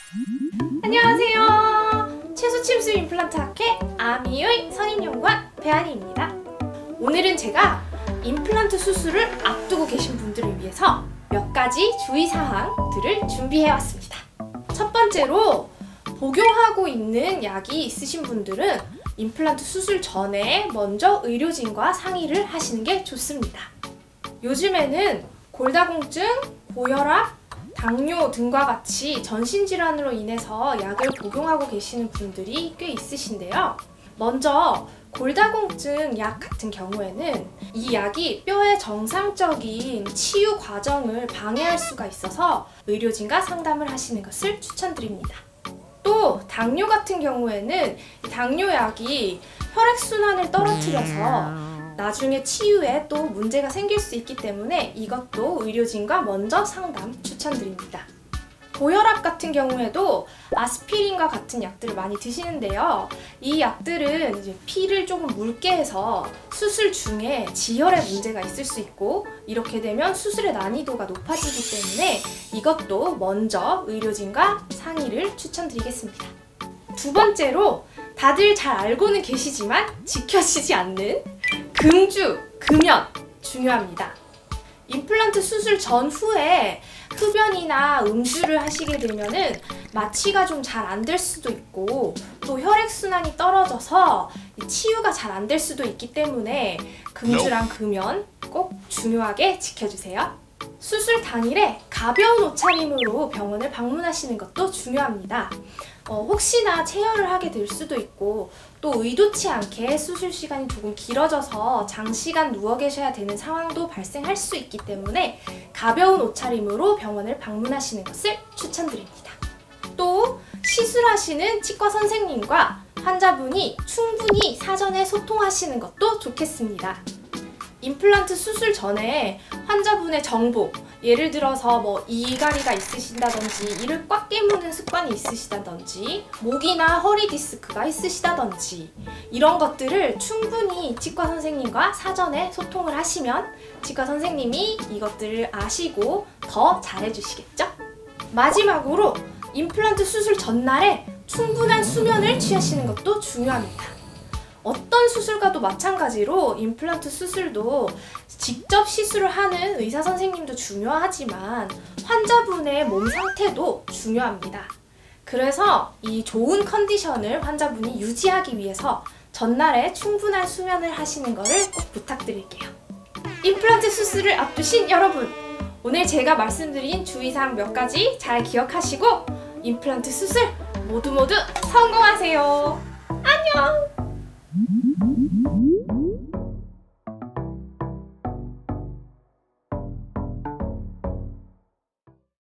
안녕하세요. 채소침수 임플란트 학회 아미의 성인연구원 배한이입니다. 오늘은 제가 임플란트 수술을 앞두고 계신 분들을 위해서 몇 가지 주의사항들을 준비해왔습니다. 첫 번째로 복용하고 있는 약이 있으신 분들은 임플란트 수술 전에 먼저 의료진과 상의를 하시는 게 좋습니다. 요즘에는 골다공증, 고혈압, 당뇨 등과 같이 전신질환으로 인해서 약을 복용하고 계시는 분들이 꽤 있으신데요. 먼저 골다공증 약 같은 경우에는 이 약이 뼈의 정상적인 치유 과정을 방해할 수가 있어서 의료진과 상담을 하시는 것을 추천드립니다. 또 당뇨 같은 경우에는 당뇨약이 혈액순환을 떨어뜨려서 나중에 치유에 또 문제가 생길 수 있기 때문에 이것도 의료진과 먼저 상담 추천드립니다. 고혈압 같은 경우에도 아스피린과 같은 약들을 많이 드시는데요. 이 약들은 이제 피를 조금 묽게 해서 수술 중에 지혈에 문제가 있을 수 있고 이렇게 되면 수술의 난이도가 높아지기 때문에 이것도 먼저 의료진과 상의를 추천드리겠습니다. 두 번째로 다들 잘 알고는 계시지만 지켜지지 않는 금주, 금연 중요합니다. 임플란트 수술 전후에 흡연이나 음주를 하시게 되면은 마취가 좀 잘 안 될 수도 있고 또 혈액순환이 떨어져서 치유가 잘 안 될 수도 있기 때문에 금주랑 금연 꼭 중요하게 지켜주세요. 수술 당일에 가벼운 옷차림으로 병원을 방문하시는 것도 중요합니다. 혹시나 체열을 하게 될 수도 있고 또 의도치 않게 수술 시간이 조금 길어져서 장시간 누워 계셔야 되는 상황도 발생할 수 있기 때문에 가벼운 옷차림으로 병원을 방문하시는 것을 추천드립니다. 또 시술하시는 치과 선생님과 환자분이 충분히 사전에 소통하시는 것도 좋겠습니다. 임플란트 수술 전에 환자분의 정보, 예를 들어서 이갈이가 있으신다든지 이를 꽉 깨무는 습관이 있으시다든지 목이나 허리 디스크가 있으시다든지 이런 것들을 충분히 치과 선생님과 사전에 소통을 하시면 치과 선생님이 이것들을 아시고 더 잘해주시겠죠? 마지막으로 임플란트 수술 전날에 충분한 수면을 취하시는 것도 중요합니다. 어떤 수술과도 마찬가지로 임플란트 수술도 직접 시술을 하는 의사 선생님도 중요하지만 환자분의 몸 상태도 중요합니다. 그래서 이 좋은 컨디션을 환자분이 유지하기 위해서 전날에 충분한 수면을 하시는 것을 꼭 부탁드릴게요. 임플란트 수술을 앞두신 여러분! 오늘 제가 말씀드린 주의사항 몇 가지 잘 기억하시고 임플란트 수술 모두 성공하세요. 안녕!